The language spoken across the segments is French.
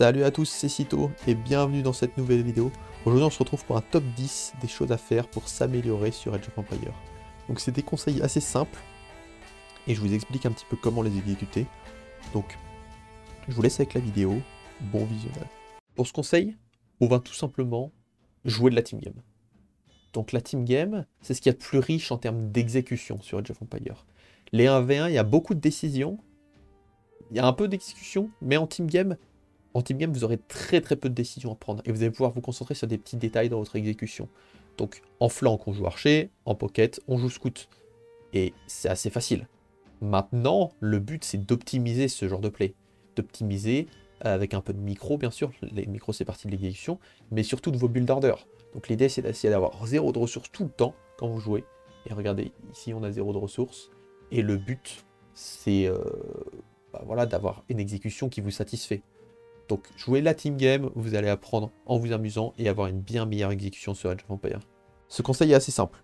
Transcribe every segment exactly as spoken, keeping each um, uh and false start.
Salut à tous, c'est Cito et bienvenue dans cette nouvelle vidéo. Aujourd'hui on se retrouve pour un top dix des choses à faire pour s'améliorer sur Age of Empires. Donc c'est des conseils assez simples et je vous explique un petit peu comment les exécuter. Donc je vous laisse avec la vidéo, bon visionnage. Pour ce conseil, on va tout simplement jouer de la team game. Donc la team game, c'est ce qu'il y a de plus riche en termes d'exécution sur Age of Empires. Les un v un, il y a beaucoup de décisions, il y a un peu d'exécution, mais en team game, En team game, vous aurez très très peu de décisions à prendre et vous allez pouvoir vous concentrer sur des petits détails dans votre exécution. Donc en flank, on joue archer, en pocket, on joue scout. Et c'est assez facile. Maintenant, le but c'est d'optimiser ce genre de play. D'optimiser avec un peu de micro, bien sûr. Les micros, c'est partie de l'exécution, mais surtout de vos build order. Donc l'idée, c'est d'essayer d'avoir zéro de ressources tout le temps quand vous jouez. Et regardez, ici, on a zéro de ressources. Et le but, c'est euh, bah, voilà, d'avoir une exécution qui vous satisfait. Donc, jouer la team game, vous allez apprendre en vous amusant et avoir une bien meilleure exécution sur Age of Empires. Ce conseil est assez simple.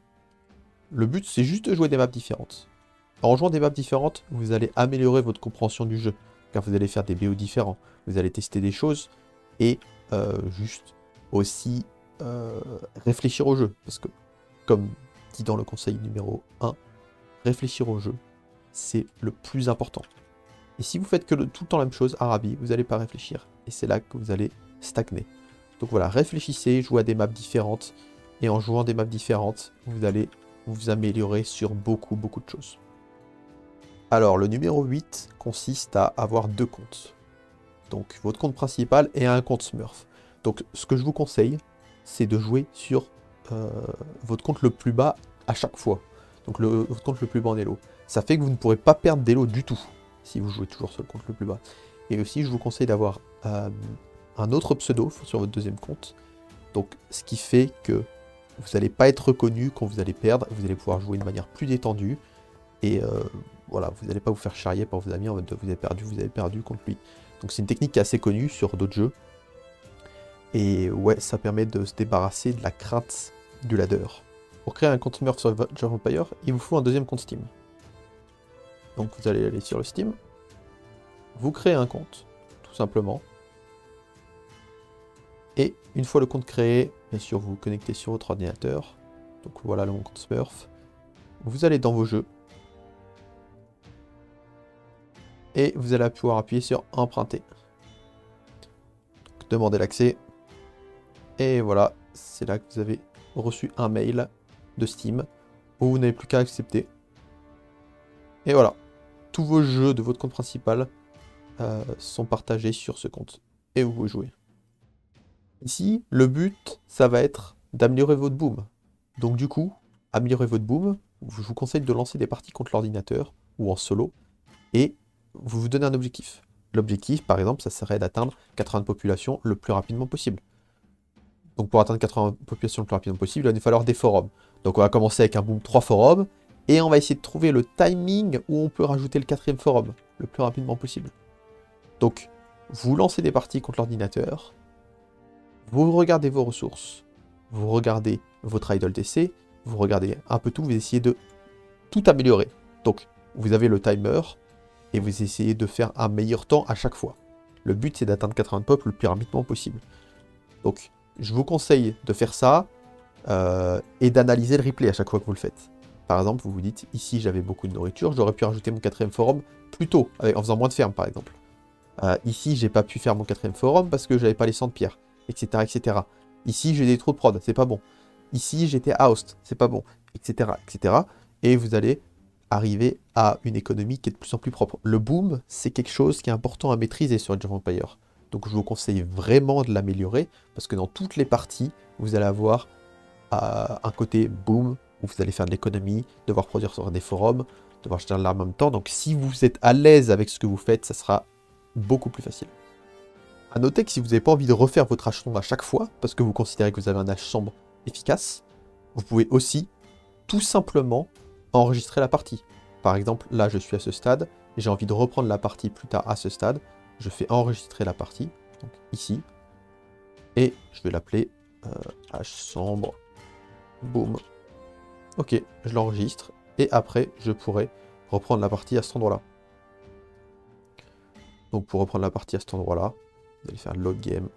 Le but, c'est juste de jouer des maps différentes. En jouant des maps différentes, vous allez améliorer votre compréhension du jeu, car vous allez faire des B O différents, vous allez tester des choses et euh, juste aussi euh, réfléchir au jeu. Parce que, comme dit dans le conseil numéro un, réfléchir au jeu, c'est le plus important. Et si vous faites que le, tout le temps la même chose, Arabi, vous n'allez pas réfléchir. Et c'est là que vous allez stagner. Donc voilà, réfléchissez, jouez à des maps différentes. Et en jouant des maps différentes, vous allez vous améliorer sur beaucoup, beaucoup de choses. Alors, le numéro huit consiste à avoir deux comptes. Donc, votre compte principal et un compte Smurf. Donc, ce que je vous conseille, c'est de jouer sur euh, votre compte le plus bas à chaque fois. Donc, le, votre compte le plus bas en elo. Ça fait que vous ne pourrez pas perdre d'elo du tout, si vous jouez toujours sur le compte le plus bas. Et aussi, je vous conseille d'avoir euh, un autre pseudo sur votre deuxième compte. Donc, ce qui fait que vous n'allez pas être reconnu quand vous allez perdre. Vous allez pouvoir jouer de manière plus détendue. Et euh, voilà, vous n'allez pas vous faire charrier par vos amis en mode de vous avez perdu, vous avez perdu contre lui. Donc, c'est une technique qui est assez connue sur d'autres jeux. Et ouais, ça permet de se débarrasser de la crainte du ladder. Pour créer un compte Smurf sur Age of Empires, il vous faut un deuxième compte Steam. Donc, vous allez aller sur le Steam. Vous créez un compte, tout simplement. Et une fois le compte créé, bien sûr, vous vous connectez sur votre ordinateur. Donc voilà le compte Smurf. Vous allez dans vos jeux. Et vous allez pouvoir appuyer sur emprunter. Donc, demandez l'accès. Et voilà, c'est là que vous avez reçu un mail de Steam où vous n'avez plus qu'à accepter. Et voilà, tous vos jeux de votre compte principal Euh, sont partagés sur ce compte. Et vous pouvez jouer. Ici, le but, ça va être d'améliorer votre boom. Donc du coup, améliorer votre boom, je vous conseille de lancer des parties contre l'ordinateur ou en solo. Et vous vous donnez un objectif. L'objectif, par exemple, ça serait d'atteindre quatre-vingts de population le plus rapidement possible. Donc pour atteindre quatre-vingts de population le plus rapidement possible, il va nous falloir des forums. Donc on va commencer avec un boom trois forums. Et on va essayer de trouver le timing où on peut rajouter le quatrième forum le plus rapidement possible. Donc, vous lancez des parties contre l'ordinateur, vous regardez vos ressources, vous regardez votre idle D C, vous regardez un peu tout, vous essayez de tout améliorer. Donc, vous avez le timer, et vous essayez de faire un meilleur temps à chaque fois. Le but, c'est d'atteindre quatre-vingts pop le plus rapidement possible. Donc, je vous conseille de faire ça, euh, et d'analyser le replay à chaque fois que vous le faites. Par exemple, vous vous dites, ici j'avais beaucoup de nourriture, j'aurais pu rajouter mon quatrième forum plus tôt, avec, en faisant moins de fermes par exemple. Euh, ici, j'ai pas pu faire mon quatrième forum parce que j'avais pas les cent de pierre, et cetera, et cetera. Ici, j'ai des trop de prod, c'est pas bon. Ici, j'étais housed, c'est pas bon, et cetera, et cetera. Et vous allez arriver à une économie qui est de plus en plus propre. Le boom, c'est quelque chose qui est important à maîtriser sur Age of Empires. Donc, je vous conseille vraiment de l'améliorer parce que dans toutes les parties, vous allez avoir euh, un côté boom où vous allez faire de l'économie, devoir produire sur des forums, devoir jeter de l'arme en même temps. Donc, si vous êtes à l'aise avec ce que vous faites, ça sera beaucoup plus facile. A noter que si vous n'avez pas envie de refaire votre hache sombre à chaque fois, parce que vous considérez que vous avez un hache sombre efficace, vous pouvez aussi tout simplement enregistrer la partie. Par exemple, là je suis à ce stade, j'ai envie de reprendre la partie plus tard à ce stade, je fais enregistrer la partie, donc ici, et je vais l'appeler euh, hache sombre, boom. Ok, je l'enregistre, et après je pourrai reprendre la partie à cet endroit-là. Donc pour reprendre la partie à cet endroit-là, Vous allez faire load game,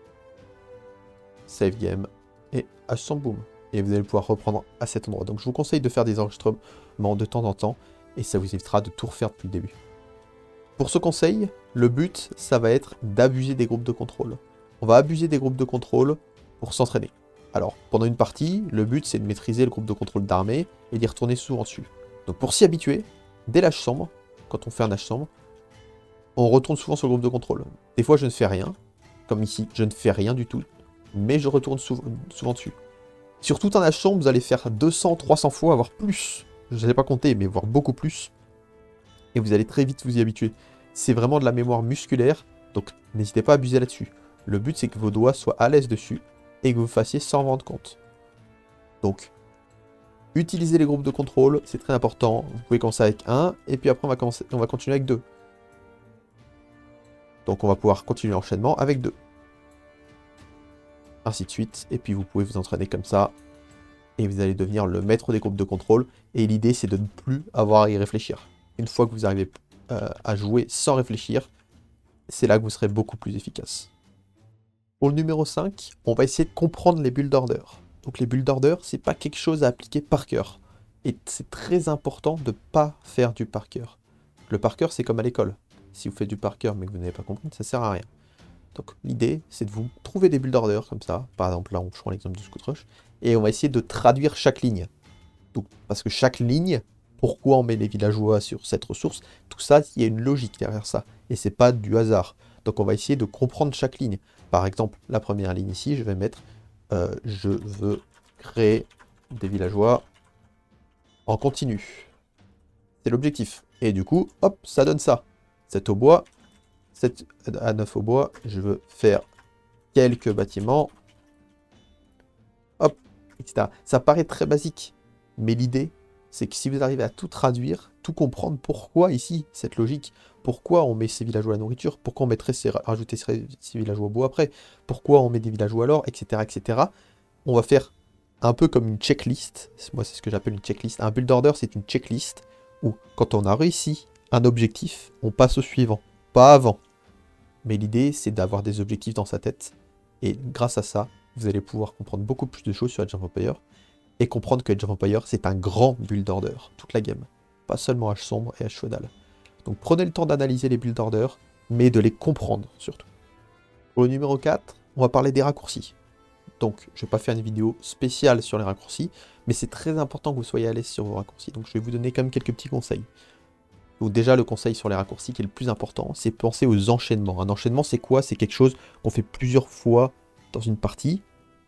save game et H boom. Et vous allez pouvoir reprendre à cet endroit. Donc je vous conseille de faire des enregistrements de temps en temps et ça vous évitera de tout refaire depuis le début. Pour ce conseil, le but, ça va être d'abuser des groupes de contrôle. On va abuser des groupes de contrôle pour s'entraîner. Alors, pendant une partie, le but, c'est de maîtriser le groupe de contrôle d'armée et d'y retourner souvent dessus. Donc pour s'y habituer, dès l'âge sombre, quand on fait un âge sombre, on retourne souvent sur le groupe de contrôle. Des fois, je ne fais rien, comme ici, je ne fais rien du tout, mais je retourne sou souvent dessus. Sur tout un âge sombre, vous allez faire deux cents, trois cents fois, voire plus. Je ne sais pas compter, mais voire beaucoup plus. Et vous allez très vite vous y habituer. C'est vraiment de la mémoire musculaire, donc n'hésitez pas à abuser là-dessus. Le but, c'est que vos doigts soient à l'aise dessus et que vous fassiez sans rendre compte. Donc, utilisez les groupes de contrôle, c'est très important. Vous pouvez commencer avec un, et puis après, on va, commencer, on va continuer avec deux. Donc, on va pouvoir continuer l'enchaînement avec deux. Ainsi de suite, et puis vous pouvez vous entraîner comme ça, et vous allez devenir le maître des groupes de contrôle. Et l'idée, c'est de ne plus avoir à y réfléchir. Une fois que vous arrivez euh, à jouer sans réfléchir, c'est là que vous serez beaucoup plus efficace. Pour le numéro cinq, on va essayer de comprendre les build orders. Donc les build orders, c'est pas quelque chose à appliquer par cœur. Et c'est très important de ne pas faire du par cœur. Le par cœur, c'est comme à l'école. Si vous faites du par cœur mais que vous n'avez pas compris, ça sert à rien. Donc l'idée, c'est de vous trouver des build orders comme ça. Par exemple, là, on prend l'exemple du Scout Rush. Et on va essayer de traduire chaque ligne. Donc, parce que chaque ligne, pourquoi on met les villageois sur cette ressource, tout ça, il y a une logique derrière ça. Et c'est pas du hasard. Donc on va essayer de comprendre chaque ligne. Par exemple, la première ligne ici, je vais mettre euh, je veux créer des villageois en continu. C'est l'objectif. Et du coup, hop, ça donne ça. sept au bois, sept à neuf au bois, je veux faire quelques bâtiments. Hop, et cetera. Ça paraît très basique, mais l'idée, c'est que si vous arrivez à tout traduire, tout comprendre, pourquoi ici, cette logique, pourquoi on met ces villageois à la nourriture, pourquoi on mettrait ces, rajouter ces, ces villageois au bois après, pourquoi on met des villageois à l'or, et cetera, et cetera. On va faire un peu comme une checklist. Moi, c'est ce que j'appelle une checklist. Un build order, c'est une checklist où, quand on a réussi un objectif, on passe au suivant, pas avant. Mais l'idée, c'est d'avoir des objectifs dans sa tête. Et grâce à ça, vous allez pouvoir comprendre beaucoup plus de choses sur Age of Empires. Et comprendre que Age of Empires, c'est un grand build order, toute la gamme. Pas seulement Age sombre et Age feudal. Donc prenez le temps d'analyser les build orders, mais de les comprendre surtout. Pour le numéro quatre, on va parler des raccourcis. Donc je ne vais pas faire une vidéo spéciale sur les raccourcis, mais c'est très important que vous soyez à l'aise sur vos raccourcis. Donc je vais vous donner quand même quelques petits conseils. Donc déjà, le conseil sur les raccourcis qui est le plus important, c'est penser aux enchaînements. Un enchaînement, c'est quoi? C'est quelque chose qu'on fait plusieurs fois dans une partie,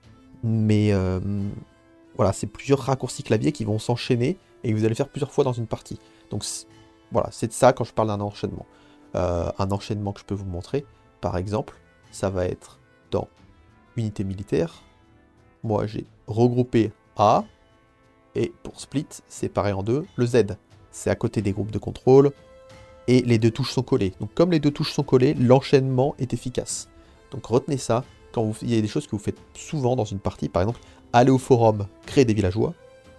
mais euh, voilà, c'est plusieurs raccourcis clavier qui vont s'enchaîner et vous allez faire plusieurs fois dans une partie. Donc voilà, c'est de ça quand je parle d'un enchaînement. Euh, un enchaînement que je peux vous montrer, par exemple, ça va être dans unité militaire. Moi, j'ai regroupé A, et pour split, séparé en deux, le Z. C'est à côté des groupes de contrôle, et les deux touches sont collées. Donc comme les deux touches sont collées, l'enchaînement est efficace. Donc retenez ça, quand vous, il y a des choses que vous faites souvent dans une partie, par exemple, aller au forum, créer des villageois,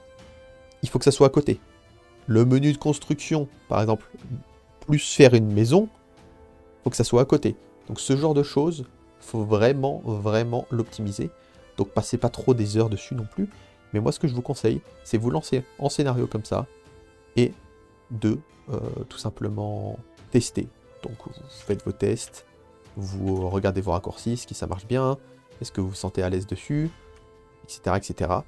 il faut que ça soit à côté. Le menu de construction, par exemple, plus faire une maison, il faut que ça soit à côté. Donc ce genre de choses, il faut vraiment, vraiment l'optimiser. Donc passez pas trop des heures dessus non plus. Mais moi, ce que je vous conseille, c'est vous lancer en scénario comme ça, et de euh, tout simplement tester. Donc vous faites vos tests, vous regardez vos raccourcis, est-ce que ça marche bien, est-ce que vous vous sentez à l'aise dessus, et cetera, et cetera.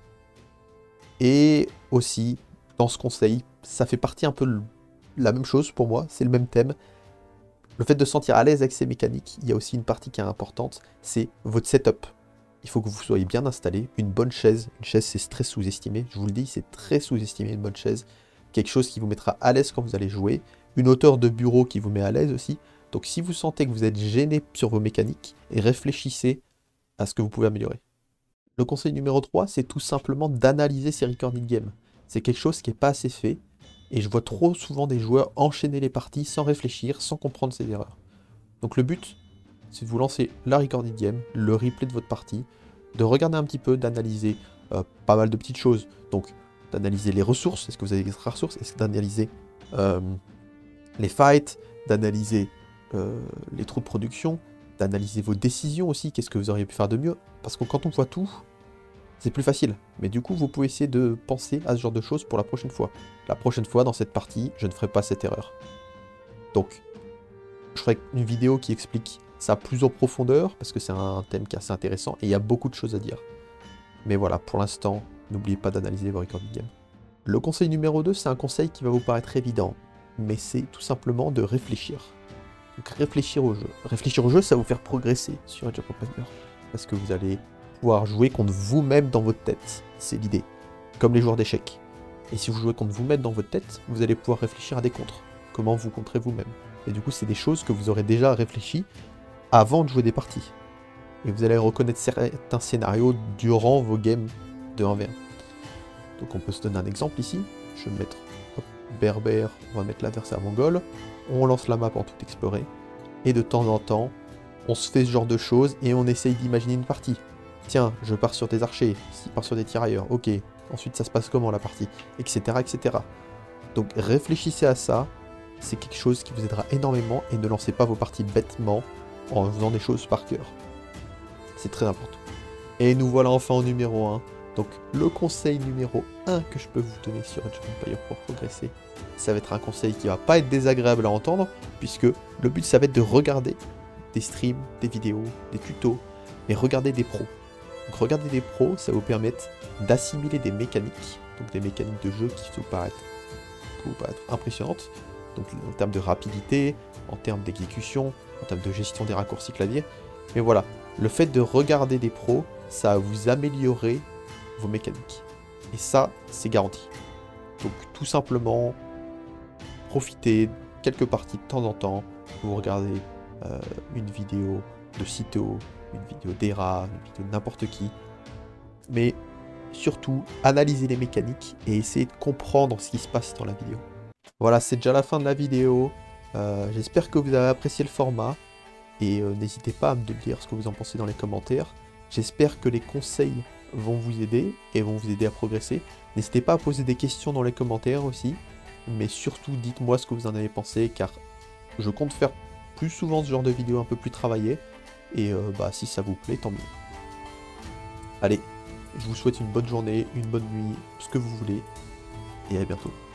Et aussi, dans ce conseil, ça fait partie un peu de la même chose pour moi, c'est le même thème. Le fait de se sentir à l'aise avec ces mécaniques, il y a aussi une partie qui est importante, c'est votre setup. Il faut que vous soyez bien installé, une bonne chaise. Une chaise, c'est très sous-estimé, je vous le dis, c'est très sous-estimé une bonne chaise. Quelque chose qui vous mettra à l'aise quand vous allez jouer. Une hauteur de bureau qui vous met à l'aise aussi. Donc si vous sentez que vous êtes gêné sur vos mécaniques, réfléchissez à ce que vous pouvez améliorer. Le conseil numéro trois, c'est tout simplement d'analyser ces recording games. C'est quelque chose qui n'est pas assez fait. Et je vois trop souvent des joueurs enchaîner les parties sans réfléchir, sans comprendre ses erreurs. Donc le but, c'est de vous lancer la recording game, le replay de votre partie, de regarder un petit peu, d'analyser euh, pas mal de petites choses. Donc d'analyser les ressources, est-ce que vous avez des extra ressources, est-ce que d'analyser euh, les fights, d'analyser euh, les trous de production, d'analyser vos décisions aussi, qu'est-ce que vous auriez pu faire de mieux. Parce que quand on voit tout, c'est plus facile. Mais du coup, vous pouvez essayer de penser à ce genre de choses pour la prochaine fois. La prochaine fois, dans cette partie, je ne ferai pas cette erreur. Donc, je ferai une vidéo qui explique ça plus en profondeur, parce que c'est un thème qui est assez intéressant, et il y a beaucoup de choses à dire. Mais voilà, pour l'instant, n'oubliez pas d'analyser vos recording games. Le conseil numéro deux, c'est un conseil qui va vous paraître évident, mais c'est tout simplement de réfléchir. Donc réfléchir au jeu. Réfléchir au jeu, ça va vous faire progresser sur Age of Empires, parce que vous allez pouvoir jouer contre vous-même dans votre tête. C'est l'idée. Comme les joueurs d'échecs. Et si vous jouez contre vous-même dans votre tête, vous allez pouvoir réfléchir à des contres. Comment vous contrez vous-même. Et du coup, c'est des choses que vous aurez déjà réfléchi avant de jouer des parties. Et vous allez reconnaître certains scénarios durant vos games de un v un. Donc on peut se donner un exemple ici. Je vais mettre hop, Berbère, on va mettre l'adversaire mongol. On lance la map en tout explorer. Et de temps en temps, on se fait ce genre de choses et on essaye d'imaginer une partie. Tiens, je pars sur des archers, s'il part sur des tirailleurs, ok. Ensuite, ça se passe comment la partie, et cetera, et cetera. Donc réfléchissez à ça, c'est quelque chose qui vous aidera énormément et ne lancez pas vos parties bêtement en faisant des choses par cœur. C'est très important. Et nous voilà enfin au numéro un. Donc le conseil numéro un que je peux vous donner sur Age of Empires pour progresser, ça va être un conseil qui va pas être désagréable à entendre, puisque le but ça va être de regarder des streams, des vidéos, des tutos, et regarder des pros. Donc regarder des pros, ça va vous permettre d'assimiler des mécaniques, donc des mécaniques de jeu qui vous paraissent, vous paraître impressionnantes, donc en termes de rapidité, en termes d'exécution, en termes de gestion des raccourcis clavier. Mais voilà, le fait de regarder des pros, ça va vous améliorer vos mécaniques. Et ça, c'est garanti. Donc tout simplement, profitez quelques parties de temps en temps, vous regardez euh, une vidéo de Cito, une vidéo d'Era, une vidéo de n'importe qui. Mais surtout, analysez les mécaniques et essayez de comprendre ce qui se passe dans la vidéo. Voilà, c'est déjà la fin de la vidéo. Euh, J'espère que vous avez apprécié le format. Et euh, n'hésitez pas à me dire ce que vous en pensez dans les commentaires. J'espère que les conseils vont vous aider et vont vous aider à progresser. N'hésitez pas à poser des questions dans les commentaires aussi. Mais surtout, dites-moi ce que vous en avez pensé, car je compte faire plus souvent ce genre de vidéos un peu plus travaillées. Et euh, bah, si ça vous plaît, tant mieux. Allez, je vous souhaite une bonne journée, une bonne nuit, ce que vous voulez. Et à bientôt.